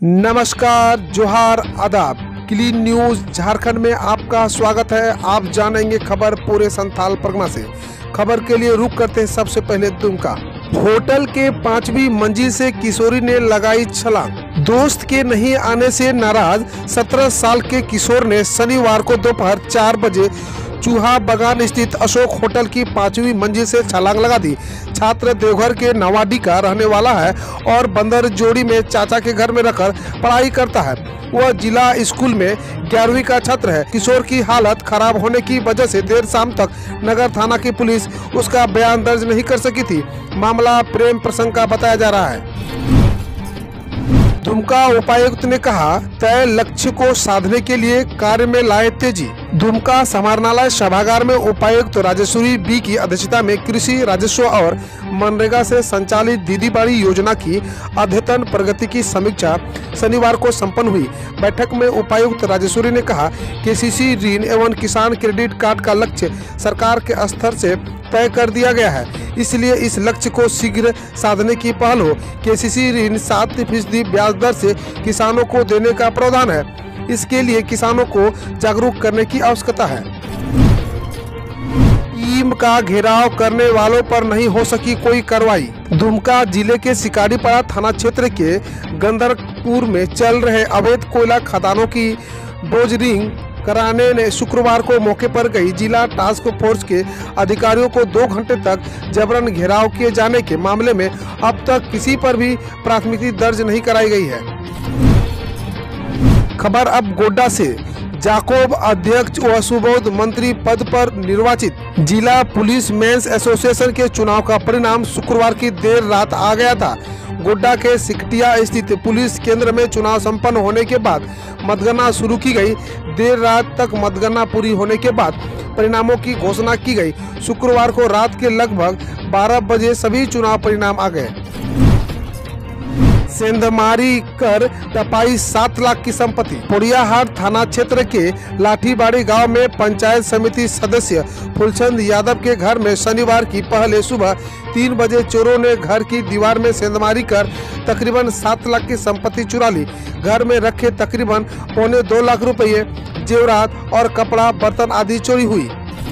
नमस्कार, जोहार, आदाब। क्लीन न्यूज झारखंड में आपका स्वागत है। आप जानेंगे खबर पूरे संथाल परगना से। खबर के लिए रुक करते हैं सबसे पहले दुमका। होटल के 5वीं मंजिल से किशोरी ने लगाई छलांग। दोस्त के नहीं आने से नाराज 17 साल के किशोर ने शनिवार को दोपहर 4 बजे चूहा बगान स्थित अशोक होटल की 5वीं मंजिल से छलांग लगा दी। छात्र देवघर के नवाडी का रहने वाला है और बंदर जोड़ी में चाचा के घर में रहकर पढ़ाई करता है। वह जिला स्कूल में 11वीं का छात्र है। किशोर की हालत खराब होने की वजह से देर शाम तक नगर थाना की पुलिस उसका बयान दर्ज नहीं कर सकी थी। मामला प्रेम प्रसंग का बताया जा रहा है। दुमका उपायुक्त ने कहा, तय लक्ष्य को साधने के लिए कार्य में लाए तेजी। दुमका समाहरणालय सभागार में उपायुक्त राजेश्वरी बी की अध्यक्षता में कृषि राजस्व और मनरेगा से संचालित दीदी बाड़ी योजना की अद्यतन प्रगति की समीक्षा शनिवार को संपन्न हुई। बैठक में उपायुक्त राजेश्वरी ने कहा, केसीसी ऋण एवं किसान क्रेडिट कार्ड का लक्ष्य सरकार के स्तर से तय कर दिया गया है, इसलिए इस लक्ष्य को शीघ्र साधने की पहल हो। केसीसी ऋण 7% ब्याज दर से किसानों को देने का प्रावधान है। इसके लिए किसानों को जागरूक करने की आवश्यकता है। टीम का घेराव करने वालों पर नहीं हो सकी कोई कार्रवाई। दुमका जिले के शिकारीपाड़ा थाना क्षेत्र के गंदरपुर में चल रहे अवैध कोयला खदानों की डोजरिंग कराने ने शुक्रवार को मौके पर गई जिला टास्क फोर्स के अधिकारियों को 2 घंटे तक जबरन घेराव किए जाने के मामले में अब तक किसी पर भी प्राथमिकी दर्ज नहीं कराई गई है। खबर अब गोड्डा से। जाकोब अध्यक्ष व सुबोध मंत्री पद पर निर्वाचित। जिला पुलिस मेंस एसोसिएशन के चुनाव का परिणाम शुक्रवार की देर रात आ गया था। गोड्डा के सिकटिया स्थित पुलिस केंद्र में चुनाव संपन्न होने के बाद मतगणना शुरू की गई। देर रात तक मतगणना पूरी होने के बाद परिणामों की घोषणा की गई। शुक्रवार को रात के लगभग 12 बजे सभी चुनाव परिणाम आ गए। सेंधमारी कर टपाई 7 लाख की संपत्ति। पोड़ियाहाट थाना क्षेत्र के लाठीबाड़ी गांव में पंचायत समिति सदस्य फुलचंद यादव के घर में शनिवार की पहले सुबह 3 बजे चोरों ने घर की दीवार में सेंधमारी कर तकरीबन 7 लाख की संपत्ति चुरा ली। घर में रखे तकरीबन 2.25 लाख रुपये, जेवरात और कपड़ा बर्तन आदि चोरी हुई।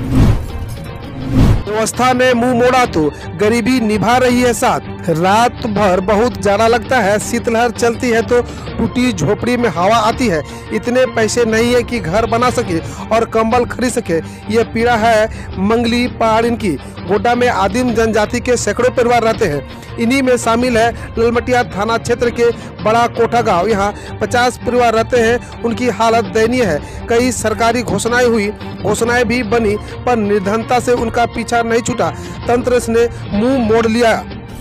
व्यवस्था ने मुंह मोड़ा तो गरीबी निभा रही है साथ। रात भर बहुत जाड़ा लगता है, शीतलहर चलती है तो टूटी झोपड़ी में हवा आती है। इतने पैसे नहीं है कि घर बना सके और कंबल खरीद सके। ये पीड़ा है मंगली पहाड़िन की। गोड्डा में आदिम जनजाति के सैकड़ों परिवार रहते हैं। इन्हीं में शामिल है ललमटिया थाना क्षेत्र के बड़ा कोठा गांव। यहाँ 50 परिवार रहते हैं। उनकी हालत दयनीय है। कई सरकारी घोषणाएं भी बनी, पर निर्धनता से उनका पीछा नहीं छूटा। तंत्र ने मुंह मोड़ लिया।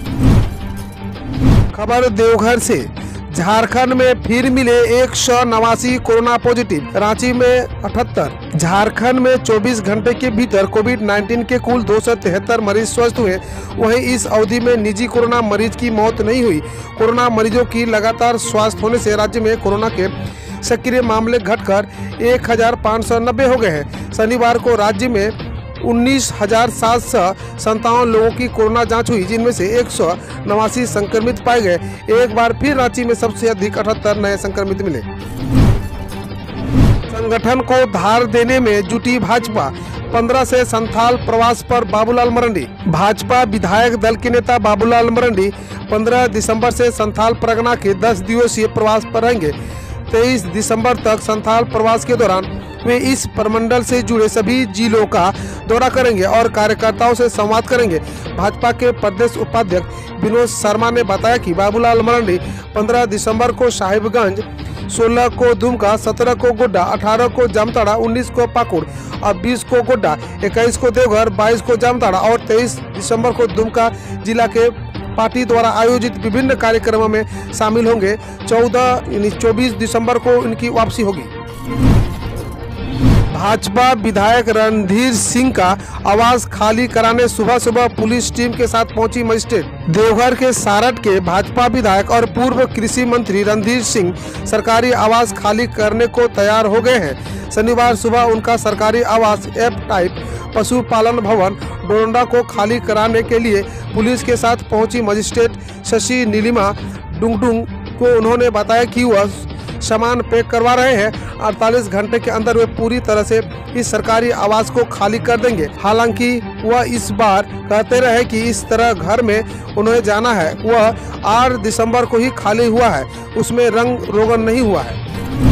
खबर देवघर से। झारखंड में फिर मिले 189 कोरोना पॉजिटिव। रांची में 78। झारखंड में 24 घंटे के भीतर कोविड-19 के कुल 273 मरीज स्वस्थ हुए। वहीं इस अवधि में निजी कोरोना मरीज की मौत नहीं हुई। कोरोना मरीजों की लगातार स्वास्थ्य होने से राज्य में कोरोना के सक्रिय मामले घटकर 1590 हो गए हैं। शनिवार को राज्य में 19,757 लोगों की कोरोना जांच हुई, जिनमें से 189 संक्रमित पाए गए। एक बार फिर रांची में सबसे अधिक 78 नए संक्रमित मिले। संगठन को धार देने में जुटी भाजपा। 15 से संथाल प्रवास पर बाबूलाल मरंडी। भाजपा विधायक दल के नेता बाबूलाल मरंडी 15 दिसंबर से संथाल परगना के 10 दिवसीय प्रवास पर रहेंगे। 23 दिसंबर तक संथाल प्रवास के दौरान वे इस प्रमंडल से जुड़े सभी जिलों का दौरा करेंगे और कार्यकर्ताओं से संवाद करेंगे। भाजपा के प्रदेश उपाध्यक्ष विनोद शर्मा ने बताया कि बाबूलाल मरंडी 15 दिसंबर को साहिबगंज, 16 को दुमका, 17 को गोड्डा, 18 को जामताड़ा, 19 को पाकुड़ और 20 को गोड्डा, 21 को देवघर, 22 को जामताड़ा और 23 दिसंबर को दुमका जिला के पार्टी द्वारा आयोजित विभिन्न कार्यक्रमों में शामिल होंगे। 24 दिसंबर को इनकी वापसी होगी। भाजपा विधायक रणधीर सिंह का आवास खाली कराने सुबह सुबह पुलिस टीम के साथ पहुंची मजिस्ट्रेट। देवघर के सारठ के भाजपा विधायक और पूर्व कृषि मंत्री रणधीर सिंह सरकारी आवास खाली करने को तैयार हो गए हैं। शनिवार सुबह उनका सरकारी आवास एफ टाइप पशुपालन भवन डोरंडा को खाली कराने के लिए पुलिस के साथ पहुंची मजिस्ट्रेट शशि नीलिमा डुंगडुंग को उन्होंने बताया कि वह सामान पैक करवा रहे हैं। 48 घंटे के अंदर वे पूरी तरह से इस सरकारी आवास को खाली कर देंगे। हालांकि वह इस बार कहते रहे कि इस तरह घर में उन्हें जाना है, वह 8 दिसंबर को ही खाली हुआ है, उसमें रंग रोगन नहीं हुआ है।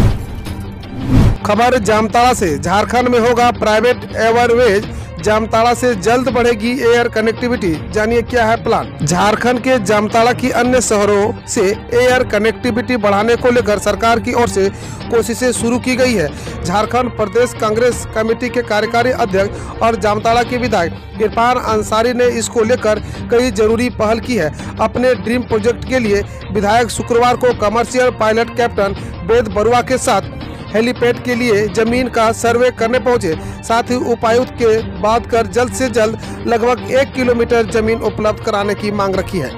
खबर जामताड़ा से, झारखंड में होगा प्राइवेट एयरवेज, जामताड़ा से जल्द बढ़ेगी एयर कनेक्टिविटी, जानिए क्या है प्लान। झारखंड के जामताड़ा की अन्य शहरों से एयर कनेक्टिविटी बढ़ाने को लेकर सरकार की ओर से कोशिशें शुरू की गई है। झारखंड प्रदेश कांग्रेस कमेटी के कार्यकारी अध्यक्ष और जामताड़ा के विधायक इरफान अंसारी ने इसको लेकर कई जरूरी पहल की है। अपने ड्रीम प्रोजेक्ट के लिए विधायक शुक्रवार को commercial pilot captain Ved Barua के साथ हेलीपैड के लिए जमीन का सर्वे करने पहुंचे। साथ ही उपायुक्त के बात कर जल्द से जल्द लगभग 1 किलोमीटर जमीन उपलब्ध कराने की मांग रखी है।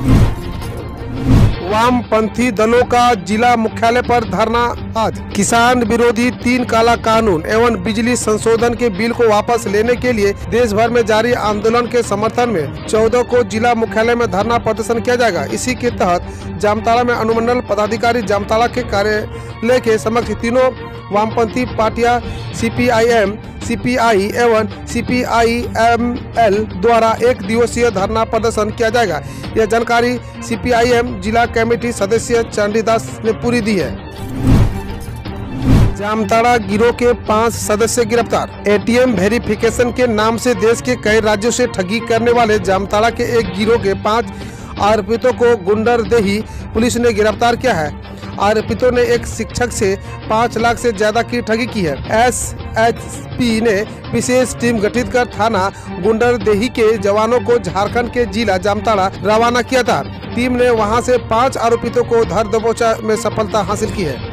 वामपंथी दलों का जिला मुख्यालय पर धरना आज। किसान विरोधी 3 काला कानून एवं बिजली संशोधन के बिल को वापस लेने के लिए देश भर में जारी आंदोलन के समर्थन में 14 को जिला मुख्यालय में धरना प्रदर्शन किया जाएगा। इसी के तहत जामताड़ा में अनुमंडल पदाधिकारी जामताड़ा के कार्यालय के समक्ष तीनों वामपंथी पार्टियां CPIM, CPI एवं CPIML द्वारा 1 दिवसीय धरना प्रदर्शन किया जाएगा। यह जानकारी CPIM जिला कमेटी सदस्य चंडीदास ने पूरी दी है। जामताड़ा गिरोह के 5 सदस्य गिरफ्तार। ATM वेरिफिकेशन के नाम से देश के कई राज्यों से ठगी करने वाले जामताड़ा के एक गिरोह के 5 आरोपितों को गुंडरदेही पुलिस ने गिरफ्तार किया है। आरोपितों ने एक शिक्षक से 5 लाख से ज्यादा की ठगी की है। SHP ने विशेष टीम गठित कर थाना गुंडरदेही के जवानों को झारखंड के जिला जामताड़ा रवाना किया था। टीम ने वहां से 5 आरोपितों को धर दबोचा में सफलता हासिल की है।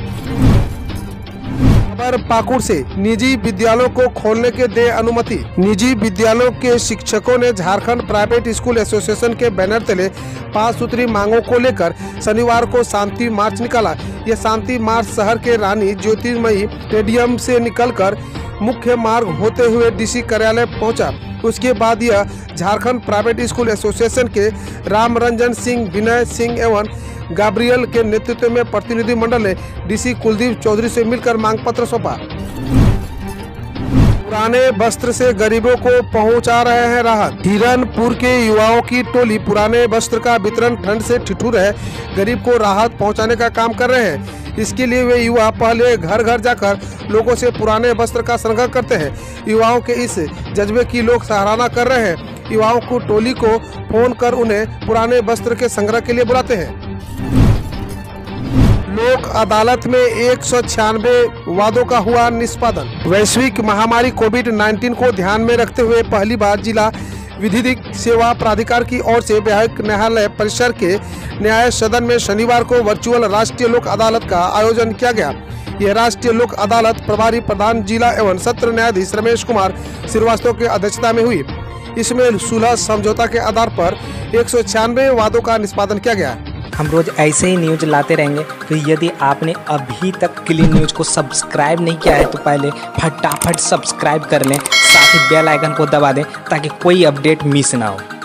खबर पाकुड़ से, निजी विद्यालयों को खोलने के दे अनुमति। निजी विद्यालयों के शिक्षकों ने झारखंड प्राइवेट स्कूल एसोसिएशन के बैनर तले 5 सूत्री मांगों को लेकर शनिवार को शांति मार्च निकाला। यह शांति मार्च शहर के रानी ज्योतिर्मयी स्टेडियम से निकलकर मुख्य मार्ग होते हुए DC कार्यालय पहुंचा। उसके बाद यह झारखंड प्राइवेट स्कूल एसोसिएशन के रामरंजन सिंह, विनय सिंह एवं गाब्रियल के नेतृत्व में प्रतिनिधि मंडल ने DC कुलदीप चौधरी से मिलकर मांग पत्र सौंपा। पुराने वस्त्र से गरीबों को पहुंचा रहे हैं राहत। हिरनपुर के युवाओं की टोली पुराने वस्त्र का वितरण ठंड से ठिठुर है गरीब को राहत पहुंचाने का काम कर रहे हैं। इसके लिए वे युवा पहले घर घर जाकर लोगों से पुराने वस्त्र का संग्रह करते हैं। युवाओं के इस जज्बे की लोग सराहना कर रहे हैं। युवाओं को टोली को फोन कर उन्हें पुराने वस्त्र के संग्रह के लिए बुलाते हैं। लोक अदालत में 196 वादों का हुआ निष्पादन। वैश्विक महामारी कोविड-19 को ध्यान में रखते हुए पहली बार जिला विधिक सेवा प्राधिकार की ओर से विधायक न्यायालय परिसर के न्याय सदन में शनिवार को वर्चुअल राष्ट्रीय लोक अदालत का आयोजन किया गया। यह राष्ट्रीय लोक अदालत प्रभारी प्रधान जिला एवं सत्र न्यायाधीश रमेश कुमार श्रीवास्तव की अध्यक्षता में हुई। इसमें सुलह समझौता के आधार पर 196 वादों का निष्पादन किया गया। हम रोज ऐसे ही न्यूज लाते रहेंगे, तो यदि आपने अभी तक क्लीन न्यूज को सब्सक्राइब नहीं किया है तो पहले फटाफट सब्सक्राइब कर लें, साथ ही बेल आइकन को दबा दें ताकि कोई अपडेट मिस ना हो।